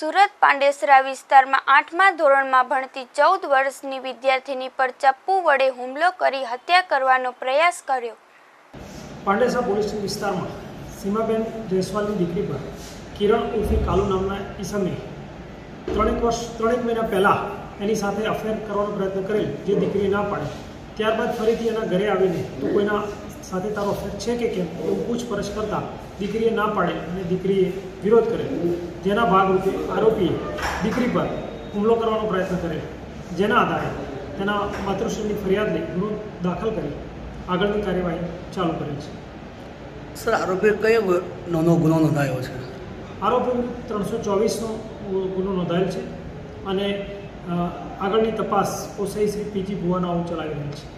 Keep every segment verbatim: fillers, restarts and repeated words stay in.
સુરત પાંડેસરા વિસ્તારમાં આઠમા ધોરણમાં ભણતી ચૌદ વર્ષની વિદ્યાર્થીની પર ચપ્પુ વડે હુમલો કરી હત્યા કરવાનો પ્રયાસ કર્યો। પાંડેસરા પોલીસ વિસ્તારમાં સીમાબેન જયસ્વાલની દીકરી પર કિરણ ઉર્ફે કાલુ નામના ઈસમે ત્રણેક વર્ષ ત્રણેક મહિના પહેલાં એની સાથે અફેર કરવાનો પ્રયત્ન કરેલ, જે દીકરી ના પાડે। ત્યારબાદ ફરીથી એના ઘરે આવીને તો કોઈના સાથે તારો અફેર છે કે કેમ એવું પૂછપરછ કરતાં દીકરીએ ના પાડે અને દીકરીએ વિરોધ કરેલ, જેના ભાગરૂપે આરોપીએ દીકરી પર હુમલો કરવાનો પ્રયત્ન કરેલ, જેના આધારે તેના માતૃશ્રીની ફરિયાદ લઈ ગુનો દાખલ કરી આગળની કાર્યવાહી ચાલુ કરેલ છે। સર, આરોપીએ કયો નાનો ગુનો નોંધાયો છે? આરોપી ત્રણસો ચોવીસનો ગુનો નોંધાયેલ છે અને આગળની તપાસ ઓસાઈ શ્રી પીજી ભુવાનાઓ ચલાવી રહી છે।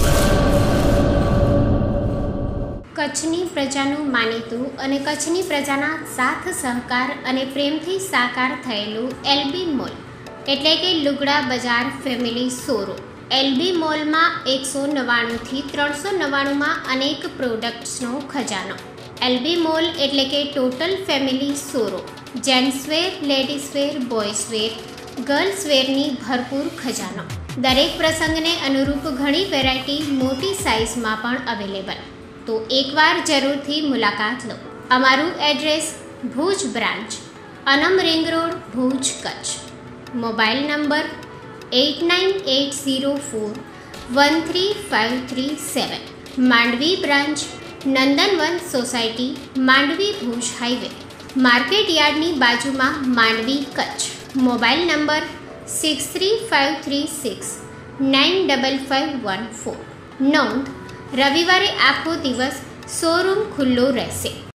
કચ્છની પ્રજાનું માનીતું અને કચ્છની પ્રજાના સાથ સહકાર અને પ્રેમથી સાકાર થયેલું એલબી મોલ એટલે કે લુગડા બજાર ફેમિલી શોરૂમ। એલબી મોલમાં એકસો નવ્વાણુંથી ત્રણસો નવ્વાણુંમાં અનેક પ્રોડક્ટ્સનો ખજાનો। એલબી મોલ એટલે કે total family showroom. Gents wear, ladies wear, boys wear, ગર્લ્સવેરની ભરપૂર ખજાનો। દરેક પ્રસંગને અનુરૂપ ઘણી વેરાયટી મોટી સાઇઝમાં પણ અવેલેબલ। તો એકવાર જરૂરથી મુલાકાત લો। અમારું address Bhuj branch, Anam ring road, Bhuj, Kutch. Mobile number eight nine eight zero four one three five three seven. Mandvi branch, Nandanvan society, Mandvi, Bhuj highway, market યાર્ડની બાજુમાં, Mandvi, Kutch. Mobile number six three five three six nine double five one four. નોંધ: રવિવારે આખો દિવસ showroom ખુલ્લો રહેશે।